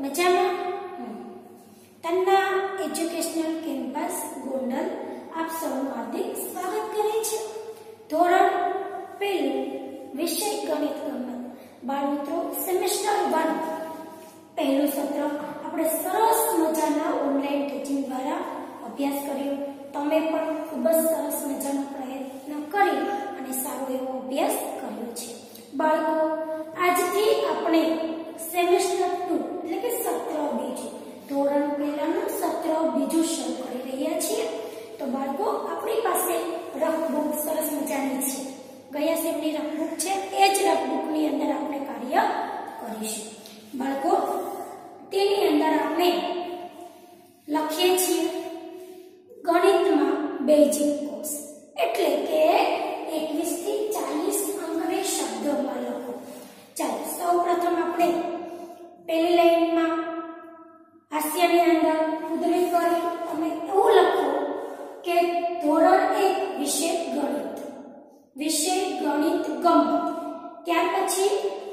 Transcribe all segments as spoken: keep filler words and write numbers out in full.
મજામાં? Tanna educational campus Gondal આપ સૌનું હાર્દિક સ્વાગત કરે છે. ધોરણ પહેલું વિષય ગણિત ગમત. બાળમિત્રો, સેમેસ્ટર વન પહેલું સત્ર આપણે સરસ મજાના ઓનલાઈન ટીચિંગ દ્વારા અભ્યાસ કર્યો. તમે પણ ખૂબ જ સરસ મજાનો પ્રયત્ન કરી અને સારો એવો અભ્યાસ કર્યો છે. બાળકો, આજથી આપણે સેમેસ્ટર ટુ એટલે કે સત્ર બીજું ધોરણ પહેલાનું સત્ર બીજું શરૂ કરી રહ્યા છીએ. તો બાળકો, આપણી પાસે રફબુક સરસ મજાની છે. ગયા સેમની રફબુક છે, એ જ રફબુકની અંદર આપણે કાર્ય કરીશું. બાળકો, તેની અંદર આપણે લખીએ છીએ ગણિતમાં બેઝિક કોર્સ એટલે કે એકવીસ થી ચાલીસ અંકને શબ્દોમાં લખો. ચાલો, સૌપ્રથમ આપણે પહેલી લાઈનમાં હાસ્યની અંદર ઉદ્દીપક કરી તમે એવું લખો કે ધોરણ એક વિષય ગણિત વિષય ગણિત ગમત. ત્યાર પછી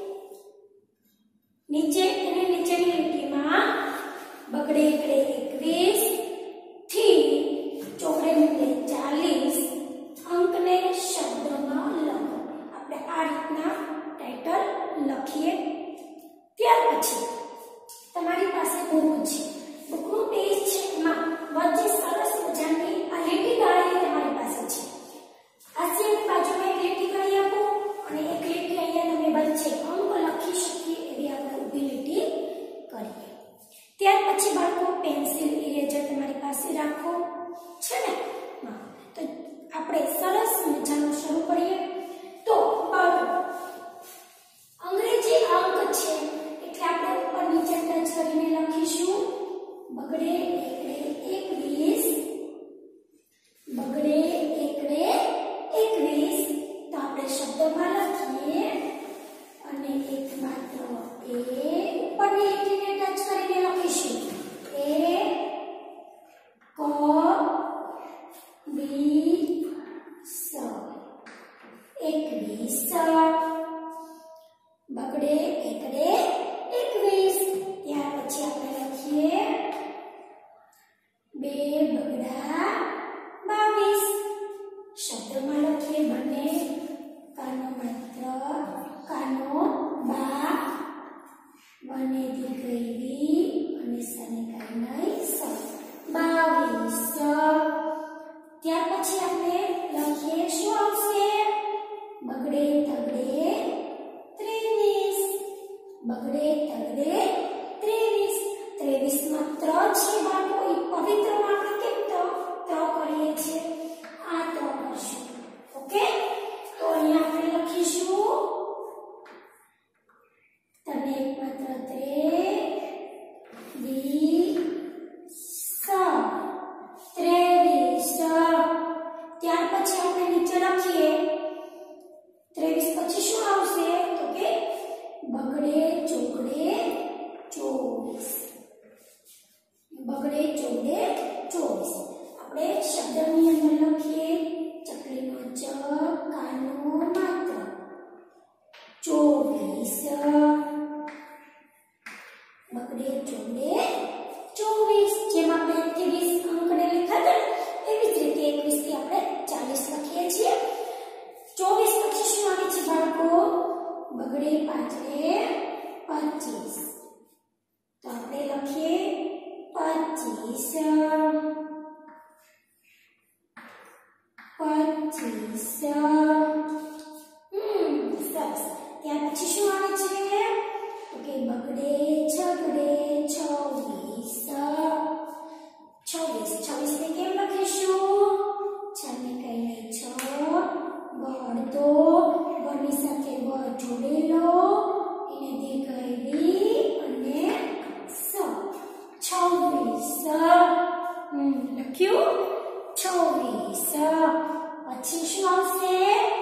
નીચે એની નીચેની લીટીમાં બગડે એકડે એકવીસ થી ચોકડે મૂકડે ચાલીસ અંકને શબ્દમાં લખો. આપણે આ રીતના ટાઇટલ લખીએ. ત્યાર પછી તમારી પાસે બુક છે, બુકનું પેજ છે, એમાં વચ્ચે સરસ મજાની આ લીટી ગાળી તમારી પાસે છે. હાસ્યની બાજુમાં એક લીટી ગાળી આપો અને એક લીટી અહીંયા તમે વચ્ચે અંક લખી શકીએ એવી આપણે ઊભી લીટી કરીએ. ત્યાર પછી બાળકો પેન્સિલ ઇરેઝર તમારી પાસે રાખો છે ને? હા, તો આપણે સરસ મજાનું શરૂ કરીએ. તો બાળકો, અંગ્રેજી અંક છે એટલે આપણે ઉપર નીચે ટચ કરીને લખીશું બગડે એકડે એકવીસ બગડે એકડે એકવીસ. તો આપણે શબ્દમાં લખીએ અને એક માત્ર એ ઉપરની લીટીને ટચ કરીને લખીશું એ ક બી સ એકવીસ બગડે એકડે એકવીસ. ત્યાર પછી આપણે લખીએ બે બગડા બાવીસ. શબ્દમાં લખીએ બંને કાનો માત્ર કાનો બા બને દીકરી અને સને કાઈ નહીં સ બાવીસ. ત્યાર પછી આપણે લખીએ શું આવશે બગડે તગડે ત્રેવીસ બગડે તગડે ત્રેવીસ. ત્રેવીસ માં ત્ર છે બાળકો, એ પવિત્રમાં આપણે કેમ ત્ર ત્ર કરીએ છીએ? આ ત્ર કરશું. ઓકે, તો અહીંયા આપણે લખીશું તને એક માત્ર ત્રેવીસ ત્રેવીસ. ત્યાર પછી આપણે નીચે લખીએ ત્રેવીસ પછી શું આવશે તો કે બગડે ચોકડે ચોવીસ બગડે ચોકડે ચોવીસ. આપણે શબ્દની અંદર લખીએ ચકલીનો ચ કાનો માત્ર ચોવીસ બગડે ચોકડે ચોવીસ. જેમ આપણે એક થી વીસ અંકને લખ્યા હતા એવી જ રીતે એકવીસ થી આપણે ચાલીસ લખીએ છીએ. ચોવીસ પછી શું આવે છે બાળકો? બગડે પાંચડે પચીસ. તો આપણે લખીએ પચીસ પચીસ. હમ સરસ. ત્યાર પછી શું આવે છે તો કે બગડે છગડે છવ્વીસ છવ્વીસ. છવ્વીસ ને કેમ લખીશું? છને કઈ નહીં છ ગણ તો ગણની સાથે ગ જોડેલો એને દીકરી અને સ છવ્વીસ. હમ લખ્યું છવ્વીસ. પછી શું આવશે?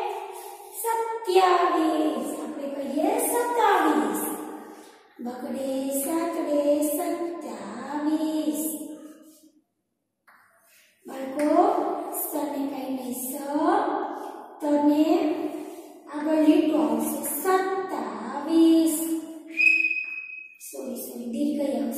સત્યાવીસ. આપણે કહીએ સત્તાવીસ બગડે સાતડે સત્યાવીસ. બાળકો, સને કઈ નહીં સ તને આગળ લીટો આવશે સત્તાવીસ. સોરી સોરી દીર્ઘ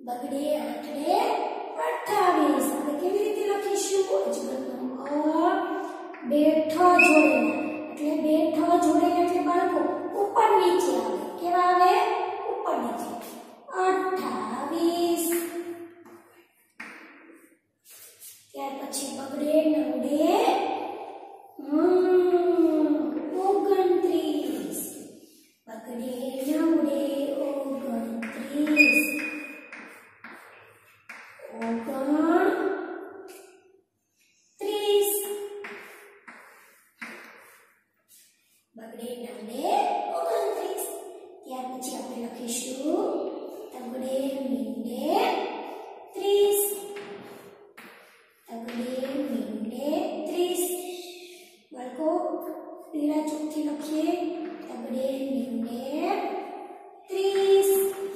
બગડે આઠડે અઠ્ઠાવીસ. આપણે કેવી રીતે લખીશું? અજગરનો અ બેઠો જોડેલા એટલે બેઠો જોડેલા એટલે બાળકો ઉપર નીચે આવે. કેવા આવે? ઉપર નીચે. અઠ્ઠાવીસ. ત્યાર પછી બગડે નવડે ઓગણત્રીસ. બગડે નવડે ઓગણત્રીસ. ઓગણત્રીસ. બગડે નવડે ઓગણત્રીસ. ત્યાર પછી આપણે લખીશું તગડે મીંડે ત્રીસ. તગડે મીંડે ત્રીસ. બાળકો પીળા ચોકથી લખીએ તગડે મીંડે ત્રીસ.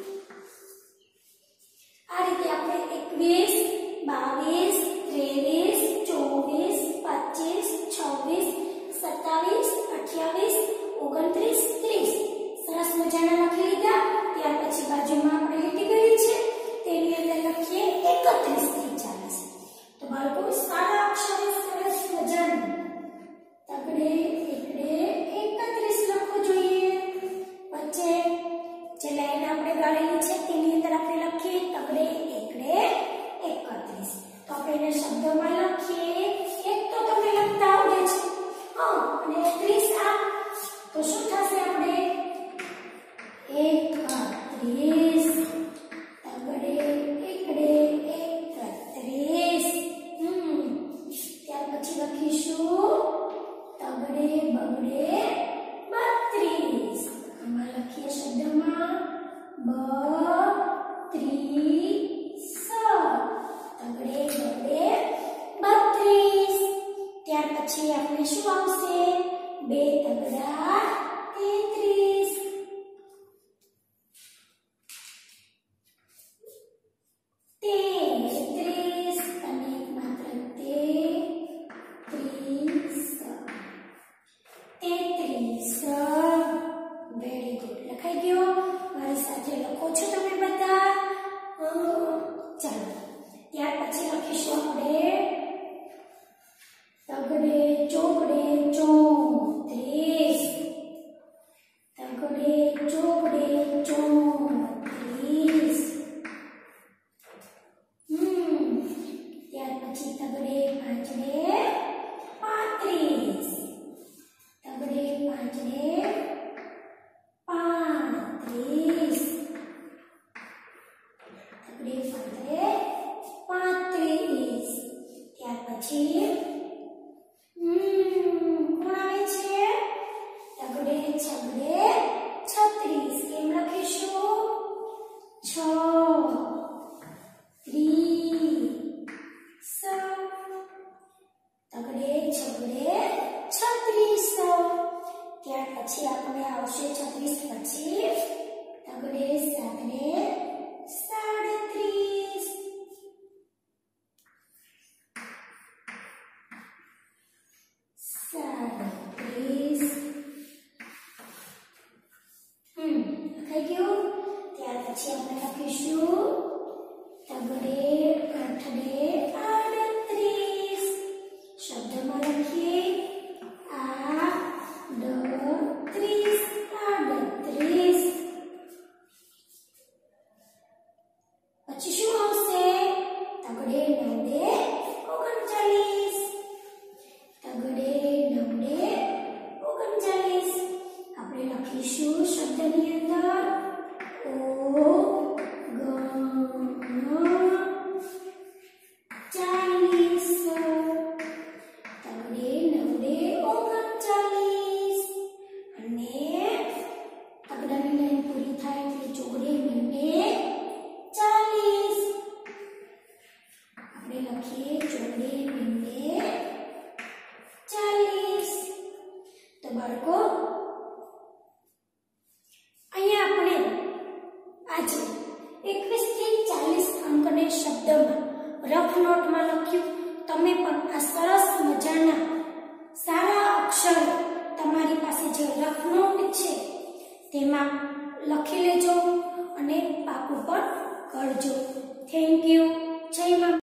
આ રીતે આપણે એકવીસ, બાવીસ, ત્રેવીસ, ચોવીસ, પચીસ, છવ્વીસ, સત્તાવીસ, અઠ્યાવીસ, ઓગણત્રીસ, ત્રીસ સરસ મજાના લખી લીધા. ત્યાર પછી બાજુમાં આપણે લીટી કરી છે તેની અંદર લખીએ એકત્રીસ થી ચાલીસ. તો બાળકો સારા અક્ષરે સરસ મજાનું તગડે એકડે એકત્રીસ લખવું જોઈએ. વચ્ચે જે લાઈન આપણે ગાળેલી છે તેની અંદર આપણે લખીએ તગડે એકડે એકત્રીસ. તો આપણે એને શબ્દોમાં લખીએ. એક તો તમને લખતા આવડે છે હા અને ત્રીસ આ તો શું થશે? આપણે એકત્રીસ. તગડે એકડે એકત્રીસ. હમ ત્યાર પછી લખીશું તગડે બગડે બત્રીસ. આમાં લખીએ શબ્દમાં બત્રીસ. તગડે બગડે બત્રીસ. ત્યાર પછી આપણે શું આવશે? બે તગડા તેત્રીસ. તેત્રીસ અને માત્ર તેત્રીસ. તેત્રીસ. Very good. લખાઈ ગયો? મારી સાથે લખો છો તમે બધા? ચાલો ત્યાર પછી લખીશું આપણે તગડે ચોકડે ચોત્રીસ. તગડે ચોકડે ચોત્રીસ. હમ ત્યાર પછી તગડે પાંચડે પાંત્રીસ. તગડે પાંચડે પાંત્રીસ. તગડે પાંચડે પાંત્રીસ. ત્યાર પછી હમ કોણ આવે છે? તગડે છગડે છત્રીસ. કેમ લખીશું? છ ત્રીસ. તગડે છગડે છત્રીસ. ત્યાર પછી આપણે આવશે છત્રીસ પછી તગડે સાતડે સાડત્રીસ. સાડત્રીસ. હમ લખાઈ ગયું? ત્યાર પછી આપણે લખીશું તગડે આઠડે આડત્રીસ. શબ્દમાં લખીએ આડત્રીસ. આડત્રીસ. પછી શું આવશે? તગડે નવડે ઓગણચાલીસ. તગડે નવડે ઓગણચાલીસ. આપણે લખીશું શબ્દની અંદર ઓ ચાલીસ. તગડે નવડે ઓગણચાલીસ. અને તગડાની લાઈન પૂરી થાય એટલે ચોગડે મીંડે ચાલીસ. આપણે લખીએ ચોગડે મીંડે ચાલીસ. તો બાળકો અહીંયા આપણે આજે એકવીસ થી ચાલીસ અંકને શબ્દમાં રફ નોટમાં લખ્યું. તમે પણ આ સરસ મજાના સારા અક્ષરો તમારી પાસે જે રફ નોટ છે તેમાં લખી લેજો અને પાકું પણ કરજો. Thank you. જય મા